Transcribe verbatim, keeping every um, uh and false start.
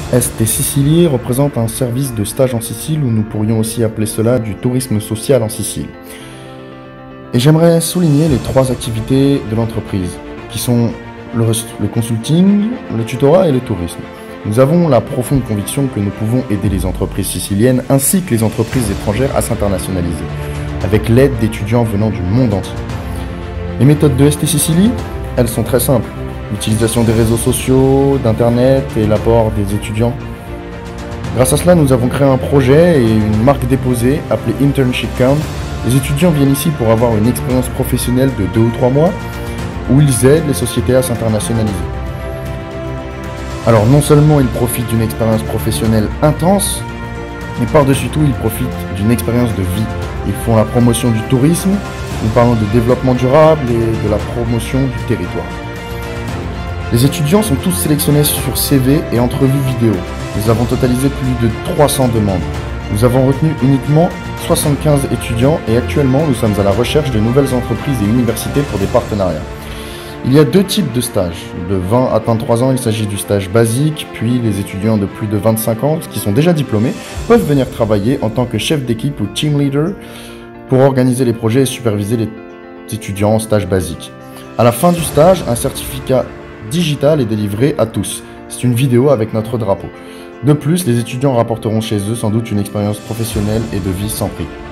S T Sicily représente un service de stage en Sicile, ou nous pourrions aussi appeler cela du tourisme social en Sicile. Et j'aimerais souligner les trois activités de l'entreprise, qui sont le, le consulting, le tutorat et le tourisme. Nous avons la profonde conviction que nous pouvons aider les entreprises siciliennes ainsi que les entreprises étrangères à s'internationaliser, avec l'aide d'étudiants venant du monde entier. Les méthodes de S T Sicily, elles sont très simples. L'utilisation des réseaux sociaux, d'internet et l'apport des étudiants. Grâce à cela, nous avons créé un projet et une marque déposée appelée Internship Camp. Les étudiants viennent ici pour avoir une expérience professionnelle de deux ou trois mois où ils aident les sociétés à s'internationaliser. Alors non seulement ils profitent d'une expérience professionnelle intense, mais par-dessus tout ils profitent d'une expérience de vie. Ils font la promotion du tourisme, nous parlons de développement durable et de la promotion du territoire. Les étudiants sont tous sélectionnés sur C V et entrevues vidéo. Nous avons totalisé plus de trois cents demandes. Nous avons retenu uniquement soixante-quinze étudiants et actuellement nous sommes à la recherche de nouvelles entreprises et universités pour des partenariats. Il y a deux types de stages. De vingt à vingt-trois ans, il s'agit du stage basique, puis les étudiants de plus de vingt-cinq ans, qui sont déjà diplômés, peuvent venir travailler en tant que chef d'équipe ou team leader pour organiser les projets et superviser les étudiants en stage basique. À la fin du stage, un certificat digital est délivré à tous. C'est une vidéo avec notre drapeau. De plus, les étudiants rapporteront chez eux sans doute une expérience professionnelle et de vie sans prix.